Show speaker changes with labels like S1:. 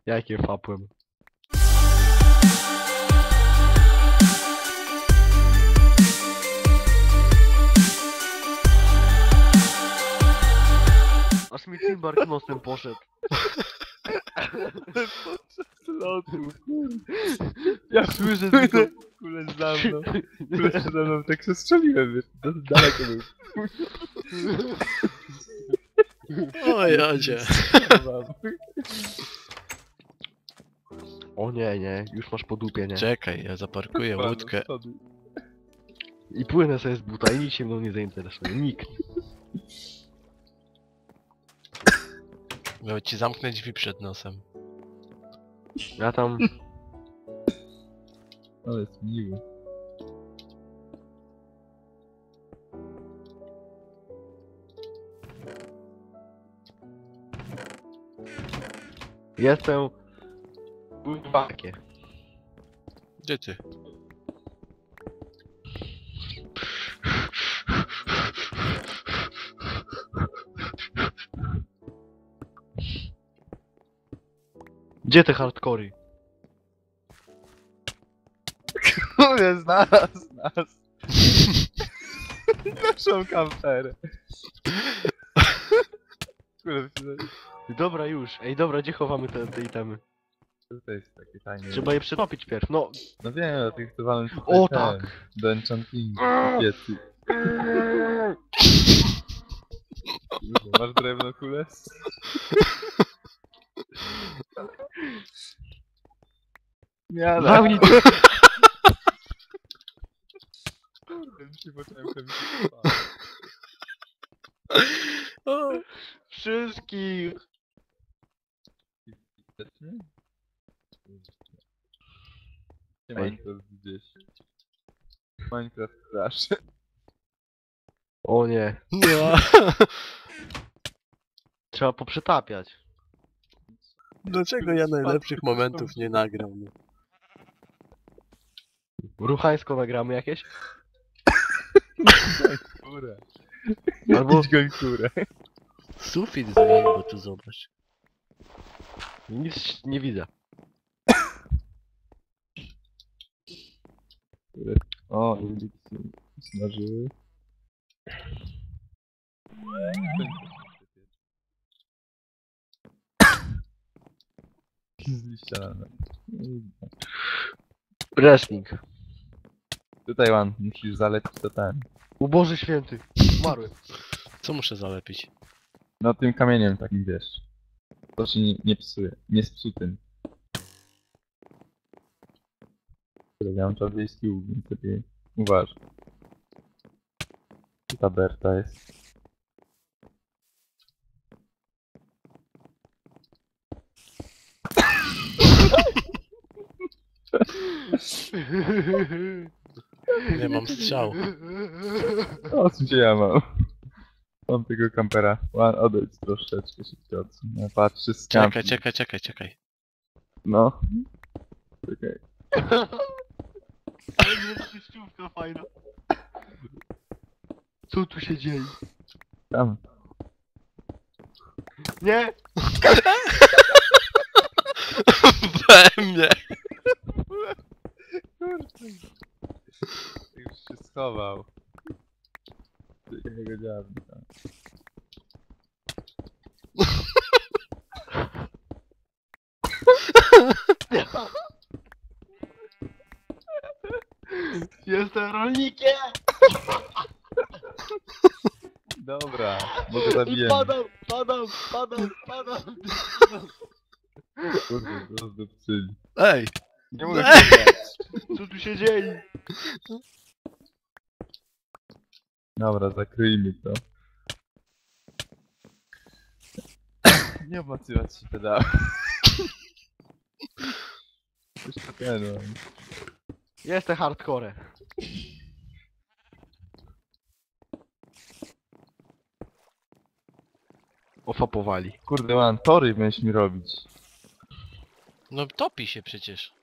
S1: Jakie fapłem? Aż mi Timbark nosem poszedł.
S2: Z lotu, kurde. Ja słyszę tylko kulę za mną. Kulę za mną, tak się strzeliłem, wiesz. Dosyć daleko był.
S3: O jadzie.
S1: O nie, nie, już masz po dupie, nie?
S3: Czekaj, ja zaparkuję łódkę.
S1: I płynę sobie z buta i nikt się mną nie zainteresuje. Nikt.
S3: Miał ci zamknąć drzwi przed nosem.
S1: Ja tam...
S2: Ale jest miły.
S1: Jestem... Kurwakie.
S3: Gdzie ty?
S1: Gdzie te hardcory?
S2: Kurde, znalazł nas. Naszą kamperę. Kurde,
S1: Dobra już. Ej, dobra, gdzie chowamy te itemy?
S2: to jest takie fajne.
S1: Trzeba je przetopić pierw, no.
S2: No wiem, ja tych chowałem tutaj
S1: O
S2: ten,
S1: tak!
S2: do enchantingu, piecy. Kurde, masz drewno kulę? Nie,
S1: Zamknij to!
S2: Kurde, mi się poczułem, że mi się
S3: O,
S1: Wszystkich!
S2: Tecznie? Minecraft gdzieś. Minecraft Crash.
S1: O nie.
S3: no.
S1: Trzeba poprzetapiać.
S3: Dlaczego ja najlepszych momentów nie nagram?
S1: Ruchańsko nagramy jakieś?
S2: Kurę.
S1: Albo...
S2: Idź goń kurę.
S3: Sufit zmień, bo tu zobacz.
S1: Nic nie widzę.
S2: O, indyksy smażyły. Z liścia.
S1: Wrestling.
S2: Tutaj Wan, musisz zalecić to ten.
S1: U Boże Święty. Umarłem.
S3: Co muszę zalepić?
S2: No tym kamieniem takim wiesz. To się nie psuje. Nie spsutym. Ja mam czarodziejski łuk, więc lepiej uważaj. Tu ta Berta jest.
S3: Nie mam strzał.
S2: O, co się ja mam? Mam tego kampera. Wan, odejdź troszeczkę się odsuń. Ja patrzę z kampi.
S3: Czekaj.
S2: No. Czekaj.
S1: Ale jest przejściówka fajna. Co tu się dzieje?
S2: Tam.
S1: Nie!
S3: We mnie!
S2: Już się schował. Jego dziadka.
S1: Jestem rolnikiem!
S2: Dobra, może
S1: I
S2: zabijemy.
S1: padam!
S2: Kurde, rozdupcyli.
S3: Ej!
S2: Nie mogę
S3: Ej!
S2: się
S1: Co tu się dzieje?
S2: Dobra, zakryjmy to. Nie obmacywać się pedałem. Jeszcze ten mam.
S1: Jestem hardcore. Ofapowali.
S2: Kurde, man, tory miałeś mi robić.
S3: No topi się przecież.